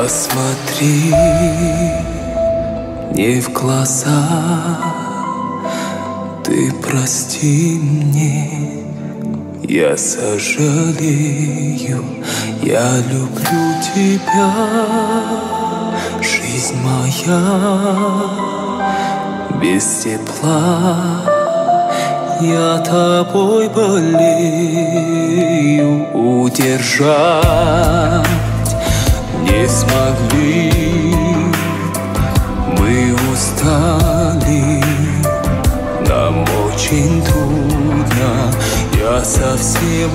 Посмотри мне в глаза, ты прости мне, я сожалею, я люблю тебя, жизнь моя, без тепла я тобой болею, удержать не смогли, мы устали, нам очень трудно, я совсем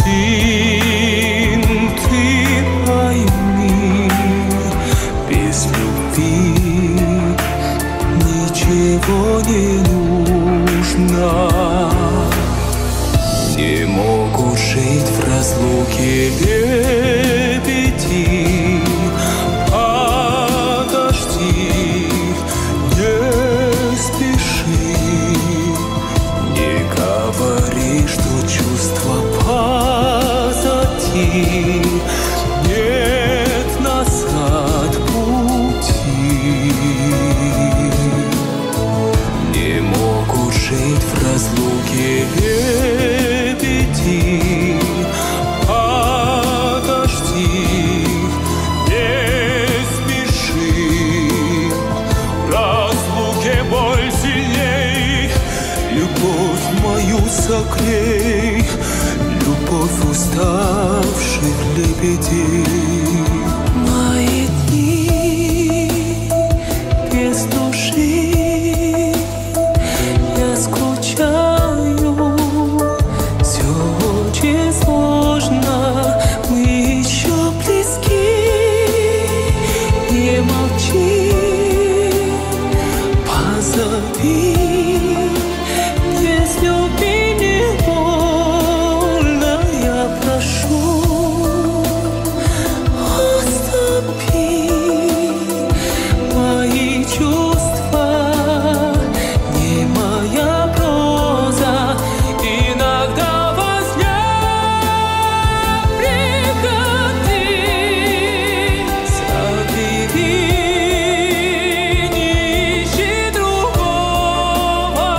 один, ты пойми, без любви ничего не нужно. Не могут жить в разлуке лебеди, подожди, не спеши, не говори, что чувства позади, нет назад пути. Не могут жить в разлуке лебеди, подожди, не спеши, в разлуке боль сильней, любовь мою согрей, любовь уставших лебедей. Мои дни без души, я скучаю, все очень сложно, мы еще близки, не молчи, позови, без любви не больно, я прошу, уступи, мои чувства не моя проза, иногда во сне пригодись, забери, не ищи другого.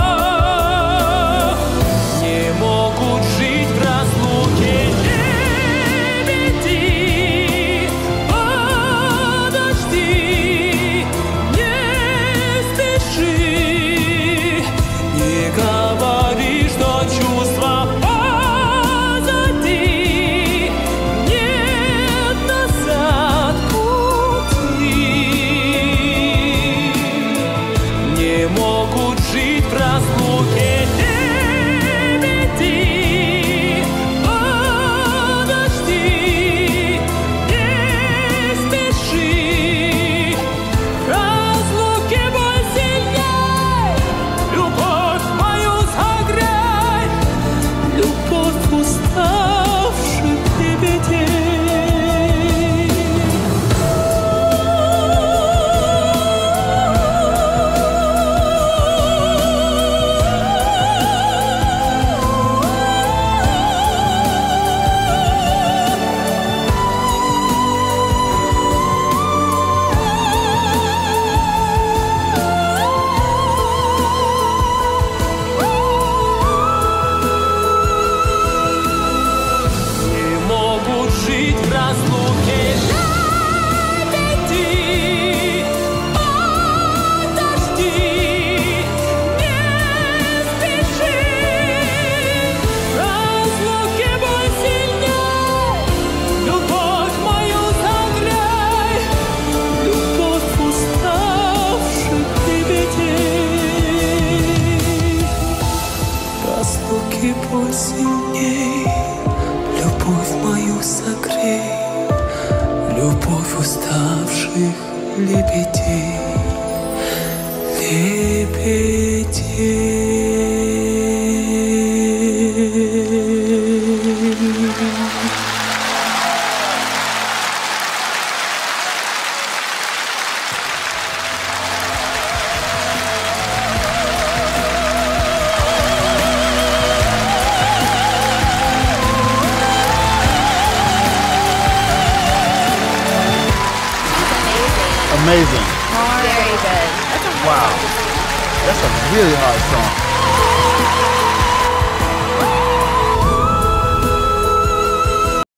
Не могут жить в разлуке лебеди, подожди, не спеши, не говори, что чувства позади, нет назад пути. Не могут жить в разлуке лебеди, подожди, не спеши, в разлуке боль сильней, любовь мою согрей, любовь уставших лебедей. Не могут жить в разлуке лебеди, подожди, не спеши, в разлуке боль сильней, любовь мою согрей, любовь уставших лебедей. В разлуке боль сильней, любовь мою согрей, любовь уставших лебедей, лебедей. amazing. Very good. Wow. That's a really hard song.